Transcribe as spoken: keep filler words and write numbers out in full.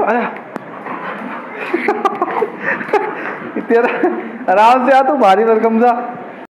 आजा तेरा आराम से आ, तू भारी भरकम सा।